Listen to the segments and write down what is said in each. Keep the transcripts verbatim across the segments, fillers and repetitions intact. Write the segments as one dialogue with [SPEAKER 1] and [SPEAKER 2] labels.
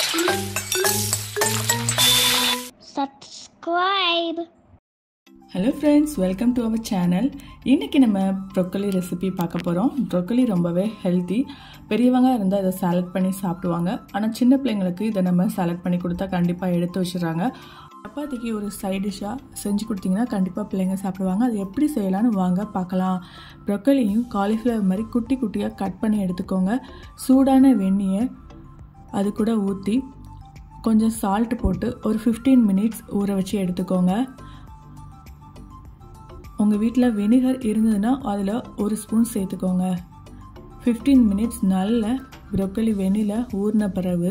[SPEAKER 1] Subscribe.
[SPEAKER 2] Hello friends, welcome to our channel. இன்னைக்கு நம்ம broccoli recipe பார்க்க போறோம். ப்ரோக்கோலி ரொம்பவே ஹெல்தி. பெரியவங்க இருந்தா இத சாலட் பண்ணி சாப்பிடுவாங்க. ஆனா சின்ன பிள்ளைங்களுக்கு இத நம்ம சாலட் பண்ணி கொடுத்தா கண்டிப்பா எடுத்து வச்சிராங்க. சப்பாத்திக்கு ஒரு சைடு டிஷ்ஷா செஞ்சு கொடுத்தீங்கன்னா கண்டிப்பா பிள்ளைங்க சாப்பிடுவாங்க. அது எப்படி செய்யலாம்னு வாங்க பார்க்கலாம். ப்ரோக்கோலியும் காலிஃப்ளவர் மாதிரி குட்டி குட்டியா கட் பண்ணி எடுத்துக்கோங்க. சூடான வெந்நியை அது கூட ஊற்றி கொஞ்சம் சால்ட் போட்டு ஒரு ஃபிஃப்டீன் மினிட்ஸ் ஊற வச்சு எடுத்துக்கோங்க. உங்கள் வீட்டில் வினிகர் இருந்ததுன்னா அதில் ஒரு ஸ்பூன் சேர்த்துக்கோங்க. ஃபிஃப்டீன் மினிட்ஸ் நல்ல ப்ரோக்கோலி வெந்நியில் ஊறின பிறகு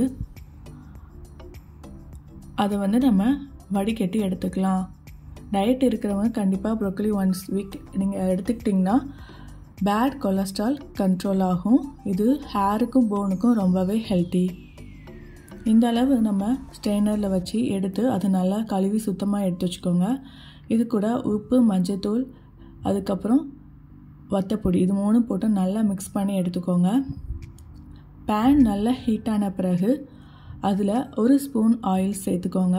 [SPEAKER 2] அதை வந்து நம்ம வடிகட்டி எடுத்துக்கலாம். டயட் இருக்கிறவங்க கண்டிப்பாக ப்ரோக்கோலி ஒன்ஸ் வீக் நீங்கள் எடுத்துக்கிட்டிங்கன்னா பேட் கொலஸ்ட்ரால் கண்ட்ரோல் ஆகும். இது ஹேருக்கும் போனுக்கும் ரொம்பவே ஹெல்த்தி. இந்த அளவு நம்ம ஸ்ட்ரெயினரில் வச்சு எடுத்து அதை நல்லா கழுவி சுத்தமாக எடுத்து வச்சுக்கோங்க. இது கூட உப்பு, மஞ்சத்தூள், அதுக்கப்புறம் வத்தப்பொடி இது மூணும் போட்டு நல்லா மிக்ஸ் பண்ணி எடுத்துக்கோங்க. பேன் நல்லா ஹீட்டான பிறகு அதில் ஒரு ஸ்பூன் ஆயில் சேர்த்துக்கோங்க.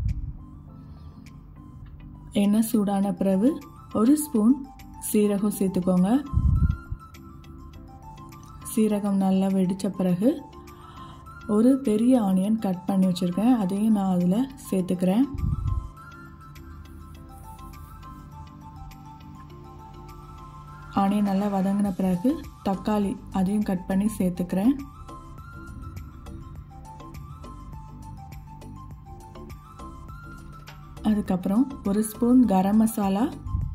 [SPEAKER 2] எண்ணெய் சூடான பிறகு ஒரு ஸ்பூன் சீரகம் சேர்த்துக்கோங்க. சீரகம் நல்லா வெடித்த பிறகு ஒரு பெரிய ஆனியன் கட் பண்ணி வச்சுருக்கேன், அதையும் நான் அதில் சேர்த்துக்கிறேன். ஆனியன் நல்லா வதங்கின பிறகு தக்காளி அதையும் கட் பண்ணி சேர்த்துக்கிறேன். அதுக்கப்புறம் ஒரு ஸ்பூன் கரம் மசாலா,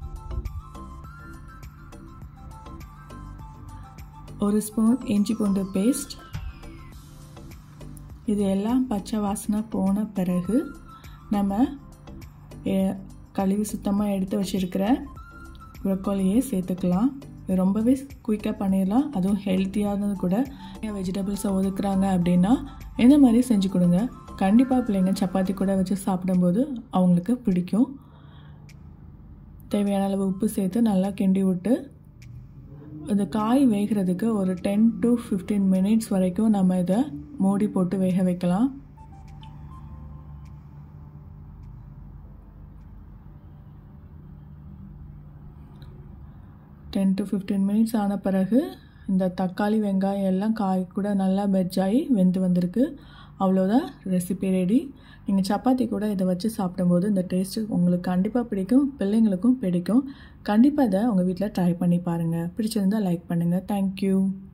[SPEAKER 2] ஒரு ஸ்பூன் இஞ்சி பூண்டு பேஸ்ட், இது எல்லாம் பச்சை வாசனை போன பிறகு நம்ம கழுவி சுத்தமாக எடுத்து வச்சுருக்கிற ப்ரோக்கோலியை சேர்த்துக்கலாம். இது ரொம்பவே குயிக்காக பண்ணிடலாம், அதுவும் ஹெல்த்தியானது கூட. வெஜிடபிள்ஸை ஒதுக்குறாங்க அப்படின்னா இந்த மாதிரி செஞ்சு கொடுங்க. கண்டிப்பாக பிள்ளைங்க சப்பாத்தி கூட வச்சு சாப்பிடும்போது அவங்களுக்கு பிடிக்கும். தேவையான அளவு உப்பு சேர்த்து நல்லா கிண்டி விட்டு இந்த காய் வேகிறதுக்கு ஒரு டென் டு ஃபிஃப்டீன் மினிட்ஸ் வரைக்கும் நம்ம இதை மூடி போட்டு வேக வைக்கலாம். டென் டு ஃபிஃப்டீன் மினிட்ஸ் ஆன பிறகு இந்த தக்காளி, வெங்காயம் எல்லாம் காய் கூட நல்லா மெர்ஜாகி வெந்து வந்திருக்கு. அவ்வளோதான், ரெசிபி ரெடி. நீங்கள் சப்பாத்தி கூட இதை வச்சு சாப்பிடும்போது இந்த டேஸ்ட்டு உங்களுக்கு கண்டிப்பாக பிடிக்கும், பிள்ளைங்களுக்கும் பிடிக்கும். கண்டிப்பாக இதை உங்கள் வீட்டில் ட்ரை பண்ணி பாருங்கள். பிடிச்சிருந்தால் லைக் பண்ணுங்கள். தேங்க்யூ.